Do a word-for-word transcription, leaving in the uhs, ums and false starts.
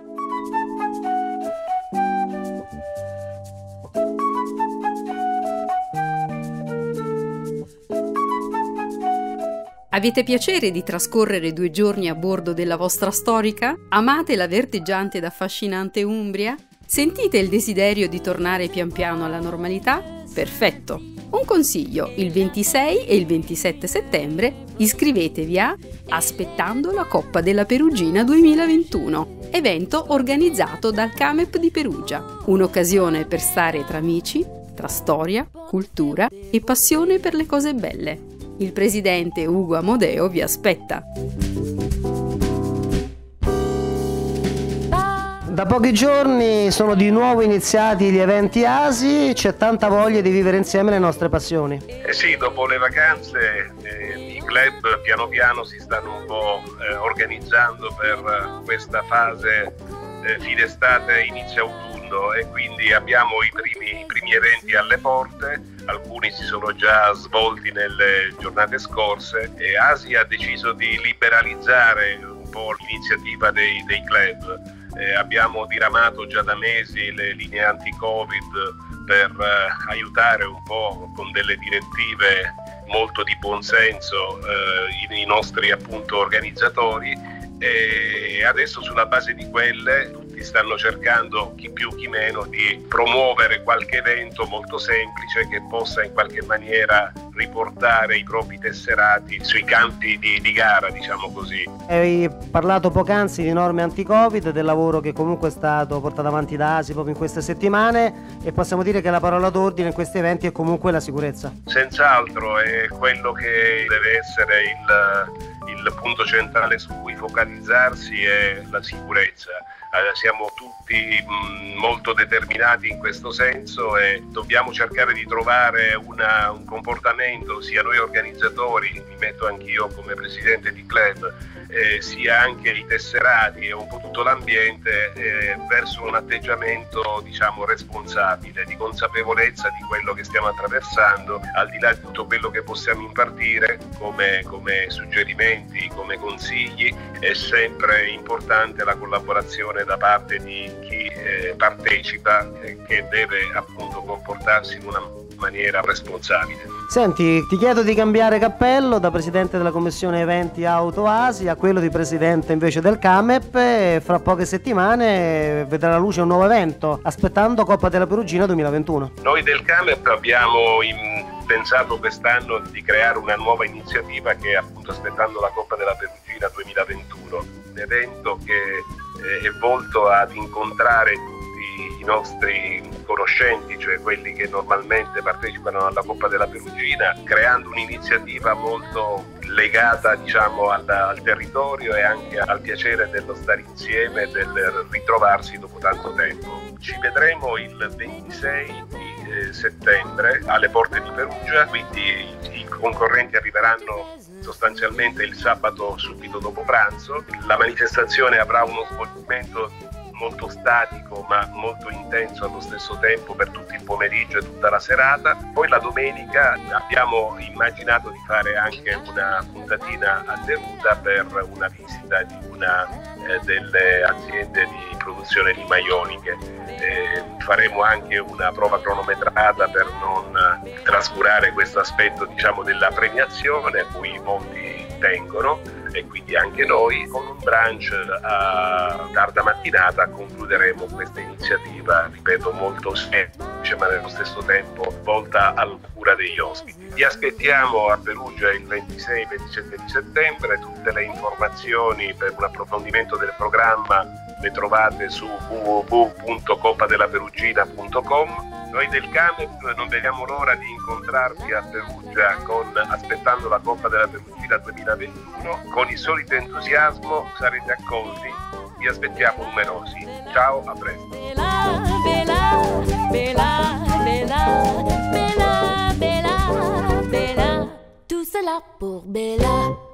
Avete piacere di trascorrere due giorni a bordo della vostra storica? Amate la vertiggiante ed affascinante Umbria? Sentite il desiderio di tornare pian piano alla normalità? Perfetto! Un consiglio: il ventisei e il ventisette settembre iscrivetevi a Aspettando la Coppa della Perugina duemilaventuno, evento organizzato dal CAMEP di Perugia. Un'occasione per stare tra amici, tra storia, cultura e passione per le cose belle. Il presidente Ugo Amodeo vi aspetta. Da pochi giorni sono di nuovo iniziati gli eventi A S I, c'è tanta voglia di vivere insieme le nostre passioni. Eh sì, dopo le vacanze eh, i club piano piano si stanno un po' eh, organizzando per questa fase eh, fine estate, inizio autunno, e quindi abbiamo i primi, i primi eventi alle porte. Alcuni si sono già svolti nelle giornate scorse e A S I ha deciso di liberalizzare un po' l'iniziativa dei, dei club. Eh, abbiamo diramato già da mesi le linee anti-Covid per eh, aiutare un po' con delle direttive molto di buonsenso eh, i, i nostri appunto organizzatori, e adesso sulla base di quelle tutti stanno cercando, chi più chi meno, di promuovere qualche evento molto semplice che possa in qualche maniera riportare i propri tesserati sui campi di, di gara, diciamo così. Hai parlato poc'anzi di norme anti-Covid, del lavoro che comunque è stato portato avanti da A S I proprio in queste settimane, e possiamo dire che la parola d'ordine in questi eventi è comunque la sicurezza. Senz'altro è quello che deve essere il, il punto centrale su cui focalizzarsi, è la sicurezza. Eh, siamo tutti mh, molto determinati in questo senso e dobbiamo cercare di trovare una, un comportamento, sia noi organizzatori, mi metto anch'io come presidente di club, eh, sia anche i tesserati e un po' tutto l'ambiente, eh, verso un atteggiamento diciamo responsabile, di consapevolezza di quello che stiamo attraversando, al di là di tutto quello che possiamo impartire come, come suggerimenti, come consigli. È sempre importante la collaborazione da parte di chi eh, partecipa, eh, che deve appunto comportarsi in una maniera responsabile. Senti, ti chiedo di cambiare cappello da presidente della commissione eventi Auto A S I a quello di presidente invece del CAMEP, e fra poche settimane vedrà la luce un nuovo evento, Aspettando Coppa della Perugina duemilaventuno. Noi del CAMEP abbiamo in, pensato quest'anno di creare una nuova iniziativa che è appunto Aspettando la Coppa della Perugina duemilaventuno, un evento che eh, è volto ad incontrare tutti i nostri conoscenti, cioè quelli che normalmente partecipano alla Coppa della Perugina, creando un'iniziativa molto legata diciamo al, al territorio e anche al piacere dello stare insieme, del ritrovarsi dopo tanto tempo. Ci vedremo il ventisei di eh, settembre alle porte di Perugia, quindi i, i concorrenti arriveranno sostanzialmente il sabato subito dopo pranzo. La manifestazione avrà uno svolgimento molto statico ma molto intenso allo stesso tempo per tutto il pomeriggio e tutta la serata. Poi la domenica abbiamo immaginato di fare anche una puntatina a Deruta per una visita di una eh, delle aziende di produzione di maioliche. Eh, faremo anche una prova cronometrata per non eh, trascurare questo aspetto diciamo della premiazione a cui molti tengono, e quindi anche noi con un brunch a tarda mattinata concluderemo questa iniziativa, ripeto, molto semplice ma nello stesso tempo volta alla cura degli ospiti. Vi aspettiamo a Perugia il ventisei e ventisette di settembre. Tutte le informazioni per un approfondimento del programma le trovate su w w w punto coppa della perugina punto com. Noi del CAMEP non vediamo l'ora di incontrarvi a Perugia con Aspettando la Coppa della Perugina duemilaventuno. Con il solito entusiasmo sarete accolti, vi aspettiamo numerosi. Ciao, a presto. Bella, bella, bella, bella, bella, bella, bella, tout cela pour Bella.